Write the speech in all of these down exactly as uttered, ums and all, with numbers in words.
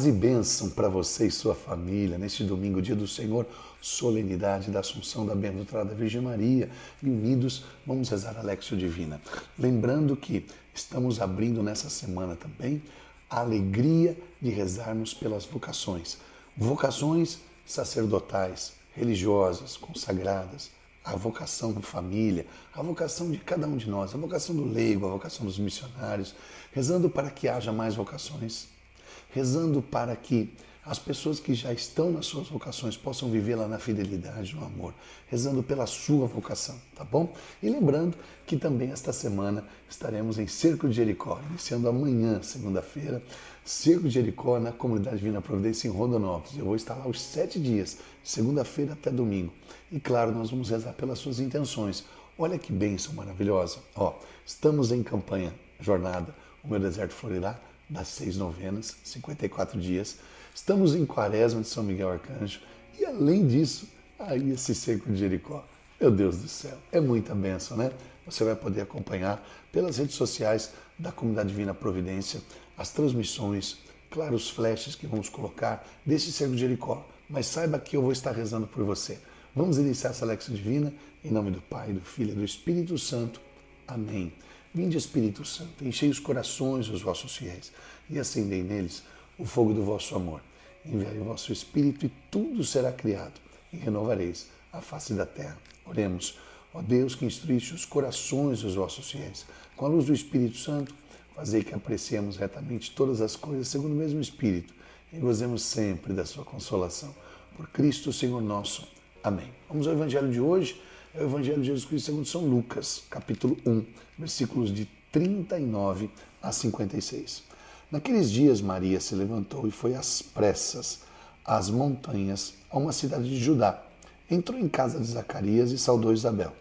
Paz e bênção para você e sua família neste domingo, dia do Senhor, solenidade da Assunção da Bem-aventurada Virgem Maria. E unidos, vamos rezar a Léxio Divina. Lembrando que estamos abrindo nessa semana também a alegria de rezarmos pelas vocações. Vocações sacerdotais, religiosas, consagradas, a vocação da família, a vocação de cada um de nós, a vocação do leigo, a vocação dos missionários, rezando para que haja mais vocações, rezando para que as pessoas que já estão nas suas vocações possam vivê-la na fidelidade, no amor, rezando pela sua vocação, tá bom? E lembrando que também esta semana estaremos em Cerco de Jericó, iniciando amanhã, segunda-feira, Cerco de Jericó na Comunidade Divina Providência em Rondonópolis. Eu vou estar lá os sete dias, segunda-feira até domingo. E claro, nós vamos rezar pelas suas intenções. Olha que bênção maravilhosa. Ó, estamos em campanha, jornada, o meu deserto florirá, das seis novenas, cinquenta e quatro dias. Estamos em quaresma de São Miguel Arcanjo. E além disso, aí esse Cerco de Jericó. Meu Deus do céu, é muita bênção, né? Você vai poder acompanhar pelas redes sociais da Comunidade Divina Providência as transmissões, claro, os flashes que vamos colocar desse Cerco de Jericó. Mas saiba que eu vou estar rezando por você. Vamos iniciar essa Léxio Divina em nome do Pai, do Filho e do Espírito Santo. Amém. Vinde, Espírito Santo, enchei os corações dos vossos fiéis e acendei neles o fogo do vosso amor. Enviai o vosso Espírito e tudo será criado e renovareis a face da terra. Oremos. Ó Deus, que instruíste os corações dos vossos fiéis, com a luz do Espírito Santo, fazei que apreciemos retamente todas as coisas segundo o mesmo Espírito e gozemos sempre da sua consolação. Por Cristo, Senhor nosso. Amém. Vamos ao Evangelho de hoje. É o Evangelho de Jesus Cristo segundo São Lucas, capítulo um, versículos de trinta e nove a cinquenta e seis. Naqueles dias, Maria se levantou e foi às pressas às montanhas, a uma cidade de Judá. Entrou em casa de Zacarias e saudou Isabel.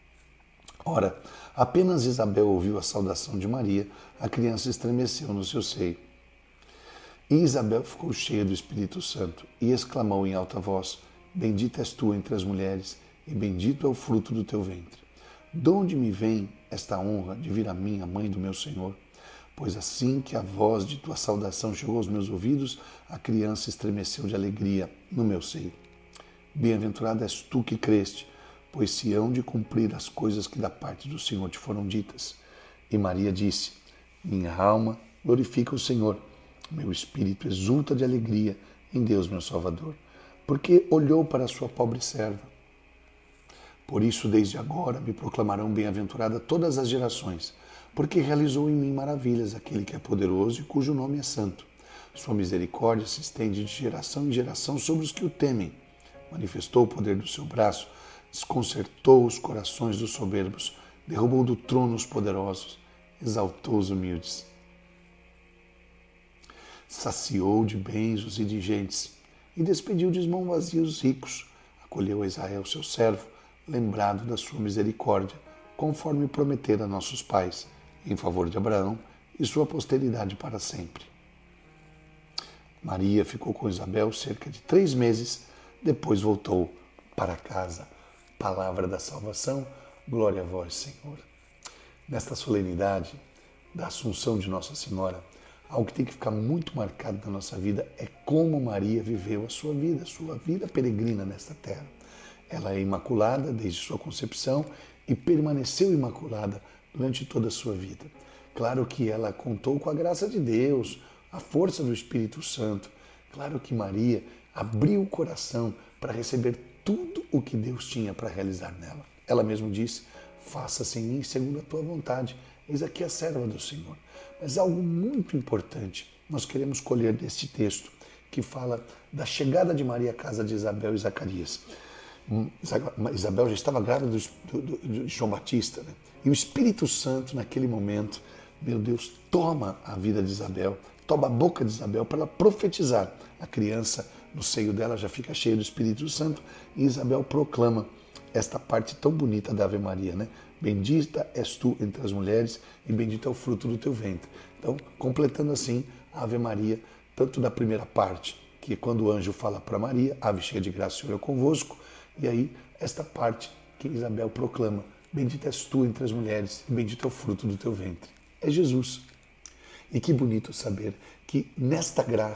Ora, apenas Isabel ouviu a saudação de Maria, a criança estremeceu no seu seio. E Isabel ficou cheia do Espírito Santo e exclamou em alta voz: Bendita és tu entre as mulheres, e bendito é o fruto do teu ventre. De onde me vem esta honra de vir a mim, a mãe do meu Senhor? Pois assim que a voz de tua saudação chegou aos meus ouvidos, a criança estremeceu de alegria no meu seio. Bem-aventurada és tu que creste, pois se hão de cumprir as coisas que da parte do Senhor te foram ditas. E Maria disse: Minha alma glorifica o Senhor, meu espírito exulta de alegria em Deus meu Salvador, porque olhou para a sua pobre serva. Por isso, desde agora, me proclamarão bem-aventurada todas as gerações, porque realizou em mim maravilhas aquele que é poderoso e cujo nome é santo. Sua misericórdia se estende de geração em geração sobre os que o temem. Manifestou o poder do seu braço, desconcertou os corações dos soberbos, derrubou do trono os poderosos, exaltou os humildes. Saciou de bens os indigentes e despediu de mãos vazias os ricos. Acolheu a Israel, seu servo, lembrado da sua misericórdia, conforme prometera a nossos pais, em favor de Abraão e sua posteridade para sempre. Maria ficou com Isabel cerca de três meses, depois voltou para casa. Palavra da salvação, glória a vós, Senhor. Nesta solenidade da Assunção de Nossa Senhora, algo que tem que ficar muito marcado na nossa vida é como Maria viveu a sua vida, a sua vida peregrina nesta terra. Ela é imaculada desde sua concepção e permaneceu imaculada durante toda a sua vida. Claro que ela contou com a graça de Deus, a força do Espírito Santo. Claro que Maria abriu o coração para receber tudo o que Deus tinha para realizar nela. Ela mesma disse: faça-se em mim segundo a tua vontade. Eis aqui a serva do Senhor. Mas algo muito importante nós queremos colher deste texto, que fala da chegada de Maria à casa de Isabel e Zacarias. Isabel já estava grávida do, do, de João Batista, né? E o Espírito Santo, naquele momento, meu Deus, toma a vida de Isabel, toma a boca de Isabel para ela profetizar. A criança no seio dela já fica cheia do Espírito Santo e Isabel proclama esta parte tão bonita da Ave Maria, né? Bendita és tu entre as mulheres e bendito é o fruto do teu ventre. Então, completando assim a Ave Maria, tanto da primeira parte, que é quando o anjo fala para Maria, ave cheia de graça, o Senhor é convosco, e aí esta parte que Isabel proclama, bendita és tu entre as mulheres e bendito é o fruto do teu ventre. É Jesus. E que bonito saber que nesta graça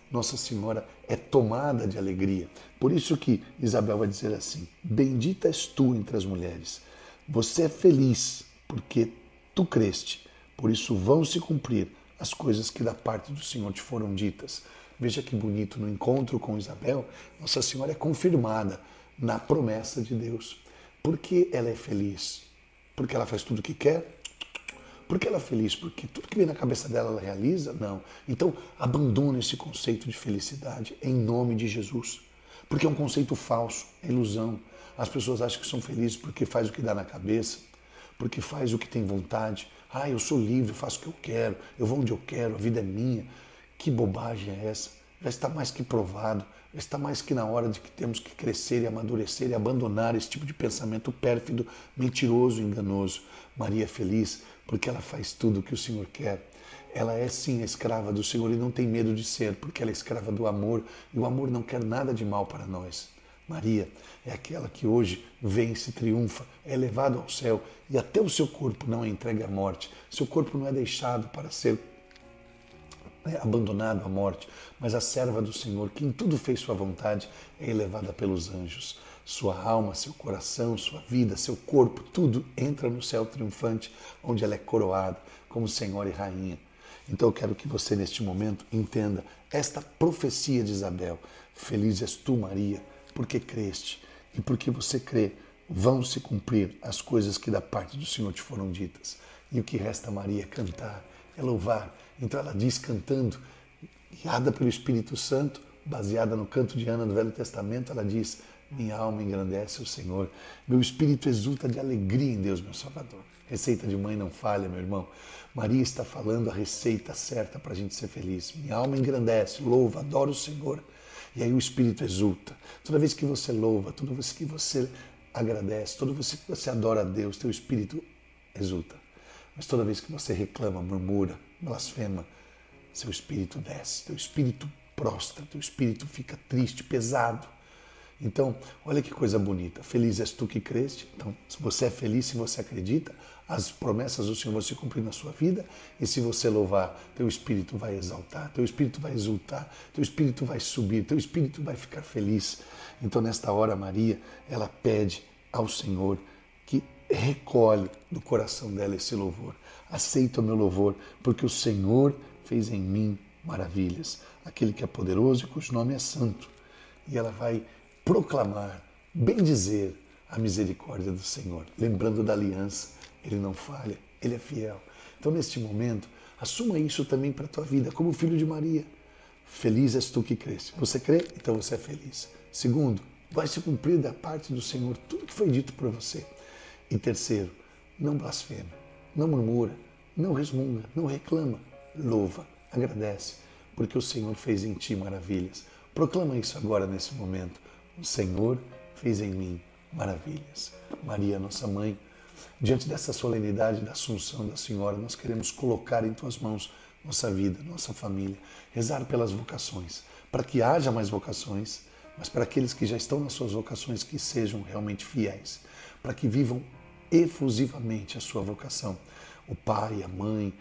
Nossa Senhora é tomada de alegria. Por isso que Isabel vai dizer assim: bendita és tu entre as mulheres. Você é feliz porque tu creste. Por isso vão se cumprir as coisas que da parte do Senhor te foram ditas. Veja que bonito, no encontro com Isabel, Nossa Senhora é confirmada na promessa de Deus. Por que ela é feliz? Porque ela faz tudo o que quer? Por que ela é feliz? Porque tudo que vem na cabeça dela ela realiza? Não. Então, abandona esse conceito de felicidade em nome de Jesus. Porque é um conceito falso, é ilusão. As pessoas acham que são felizes porque faz o que dá na cabeça, porque faz o que tem vontade. Ah, eu sou livre, eu faço o que eu quero, eu vou onde eu quero, a vida é minha. Que bobagem é essa? Já está mais que provado, já está mais que na hora de que temos que crescer e amadurecer e abandonar esse tipo de pensamento pérfido, mentiroso e enganoso. Maria é feliz porque ela faz tudo o que o Senhor quer. Ela é sim a escrava do Senhor e não tem medo de ser, porque ela é escrava do amor e o amor não quer nada de mal para nós. Maria é aquela que hoje vence, triunfa, é elevada ao céu e até o seu corpo não é entregue à morte. Seu corpo não é deixado para ser é abandonado à morte, mas a serva do Senhor, que em tudo fez sua vontade, é elevada pelos anjos. Sua alma, seu coração, sua vida, seu corpo, tudo entra no céu triunfante, onde ela é coroada como Senhora e Rainha. Então eu quero que você, neste momento, entenda esta profecia de Isabel. Feliz és tu, Maria, porque creste, e porque você crê, vão se cumprir as coisas que da parte do Senhor te foram ditas. E o que resta, Maria, é cantar, é louvar. Então ela diz cantando, guiada pelo Espírito Santo, baseada no canto de Ana do Velho Testamento, ela diz: minha alma engrandece o Senhor, meu espírito exulta de alegria em Deus, meu Salvador. Receita de mãe não falha, meu irmão. Maria está falando a receita certa para a gente ser feliz. Minha alma engrandece, louva, adora o Senhor. E aí o espírito exulta. Toda vez que você louva, toda vez que você agradece, toda vez que você adora a Deus, teu espírito exulta. Mas toda vez que você reclama, murmura, blasfema, seu espírito desce, teu espírito prostra, teu espírito fica triste, pesado. Então, olha que coisa bonita. Feliz és tu que creste. Então, se você é feliz, se você acredita, as promessas do Senhor vão se cumprir na sua vida. E se você louvar, teu espírito vai exaltar, teu espírito vai exultar, teu espírito vai subir, teu espírito vai ficar feliz. Então, nesta hora, Maria, ela pede ao Senhor que recolhe do coração dela esse louvor. Aceita o meu louvor, porque o Senhor fez em mim maravilhas. Aquele que é poderoso e cujo nome é santo. E ela vai proclamar, bendizer a misericórdia do Senhor. Lembrando da aliança, Ele não falha, Ele é fiel. Então, neste momento, assuma isso também para a tua vida, como filho de Maria. Feliz és tu que creste. Você crê? Então você é feliz. Segundo, vai se cumprir da parte do Senhor tudo que foi dito por você. E terceiro, não blasfema, não murmura, não resmunga, não reclama. Louva, agradece, porque o Senhor fez em ti maravilhas. Proclama isso agora, nesse momento. O Senhor fez em mim maravilhas. Maria, nossa mãe, diante dessa solenidade da Assunção da Senhora, nós queremos colocar em tuas mãos nossa vida, nossa família, rezar pelas vocações, para que haja mais vocações, mas para aqueles que já estão nas suas vocações, que sejam realmente fiéis, para que vivam efusivamente a sua vocação. O pai, a mãe,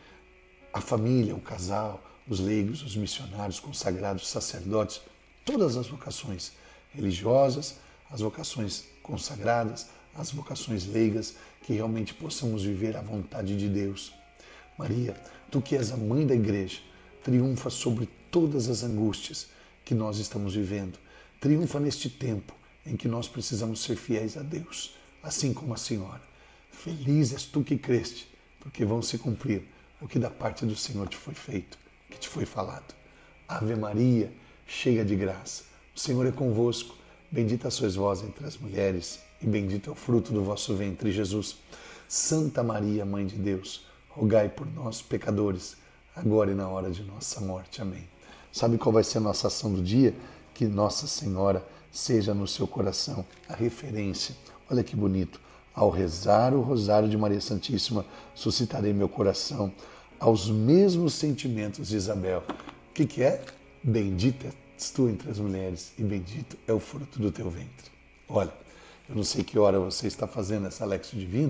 a família, o casal, os leigos, os missionários, consagrados, sacerdotes, todas as vocações religiosas, as vocações consagradas, as vocações leigas, que realmente possamos viver a vontade de Deus. Maria, tu que és a mãe da igreja, triunfa sobre todas as angústias que nós estamos vivendo. Triunfa neste tempo em que nós precisamos ser fiéis a Deus, assim como a Senhora. Feliz és tu que creste, porque vão se cumprir o que da parte do Senhor te foi feito, que te foi falado. Ave Maria, cheia de graça, o Senhor é convosco. Bendita sois vós entre as mulheres, e bendito é o fruto do vosso ventre, Jesus. Santa Maria, Mãe de Deus, rogai por nós, pecadores, agora e na hora de nossa morte. Amém. Sabe qual vai ser a nossa ação do dia? Que Nossa Senhora seja no seu coração a referência. Olha que bonito. Ao rezar o Rosário de Maria Santíssima, suscitarei meu coração aos mesmos sentimentos de Isabel. O que, que é? Bendita és tu entre as mulheres e bendito é o fruto do teu ventre. Olha, eu não sei que hora você está fazendo essa Lexio Divina,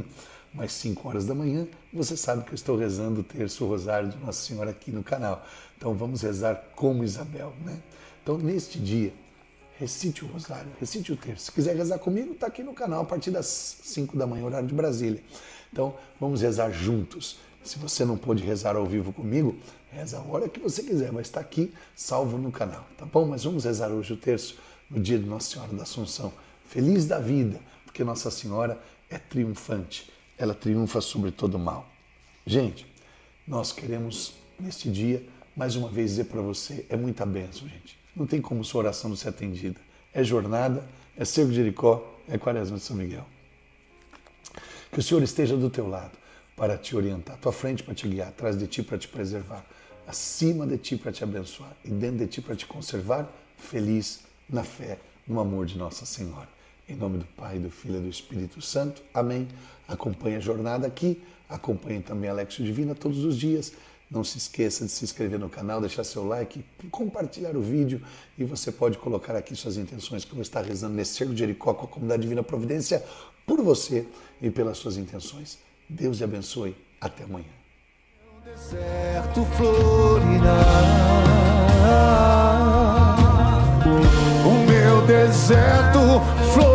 mais cinco horas da manhã, você sabe que eu estou rezando o terço rosário de Nossa Senhora aqui no canal. Então vamos rezar como Isabel, né? Então neste dia, recite o rosário, recite o terço. Se quiser rezar comigo, está aqui no canal a partir das cinco da manhã, horário de Brasília. Então vamos rezar juntos. Se você não pôde rezar ao vivo comigo, reza a hora que você quiser, mas está aqui salvo no canal, tá bom? Mas vamos rezar hoje o terço no dia de Nossa Senhora da Assunção. Feliz da vida, porque Nossa Senhora é triunfante. Ela triunfa sobre todo o mal. Gente, nós queremos, neste dia, mais uma vez dizer para você, é muita bênção, gente. Não tem como sua oração não ser atendida. É jornada, é Cerco de Jericó, é Quaresma de São Miguel. Que o Senhor esteja do teu lado para te orientar, à tua frente para te guiar, atrás de ti para te preservar, acima de ti para te abençoar e dentro de ti para te conservar, feliz na fé, no amor de Nossa Senhora. Em nome do Pai, do Filho e do Espírito Santo. Amém. Acompanhe a jornada aqui, acompanhe também a Lexio Divina todos os dias. Não se esqueça de se inscrever no canal, deixar seu like, compartilhar o vídeo e você pode colocar aqui suas intenções que eu vou estar rezando nesse Cerco de Jericó com a Comunidade Divina Providência por você e pelas suas intenções. Deus te abençoe. Até amanhã. O deserto florirá. O meu deserto florirá.